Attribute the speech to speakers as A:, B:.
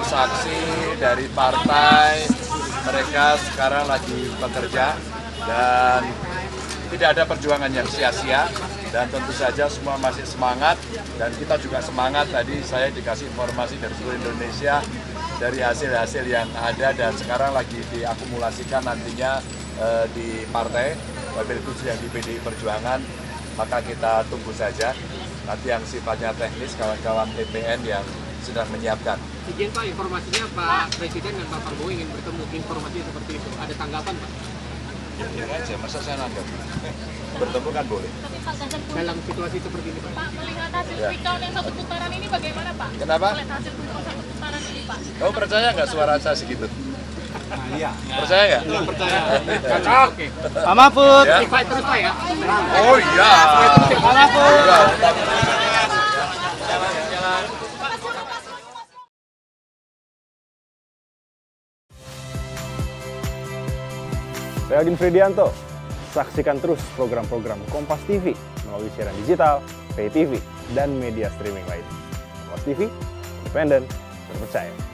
A: saksi dari partai, mereka sekarang lagi bekerja dan tidak ada perjuangan yang sia-sia, dan tentu saja semua masih semangat dan kita juga semangat. Tadi saya dikasih informasi dari seluruh Indonesia dari hasil-hasil yang ada dan sekarang lagi diakumulasikan nantinya di partai, wabil khusus yang di PDI Perjuangan, maka kita tunggu saja. Nanti yang sifatnya teknis, kawan-kawan TPN yang sedang menyiapkan.
B: Izin Pak, informasinya Pak Presiden dan Pak Prabowo ingin bertemu, informasinya seperti itu. Ada tanggapan Pak?
A: Ya aja, masa saya nanggap? Bertemu kan boleh.
B: Dalam situasi seperti ini Pak?
C: Pak, melihat hasil quick count yang satu putaran ini bagaimana Pak?
A: Kenapa?
C: Melihat hasil quick count satu putaran ini Pak?
A: Kamu percaya nggak suara saya segitu?
B: Iya.
A: Percaya nggak?
B: Percaya. Cocok.
A: Pak Mahfud. Ya?
B: Fight terus Pak ya?
A: Oh iya.
B: Pak Mahfud.
D: Saya Agin Fridianto. Saksikan terus program-program Kompas TV melalui siaran digital, pay TV, dan media streaming lain. Kompas TV, independen, terpercaya.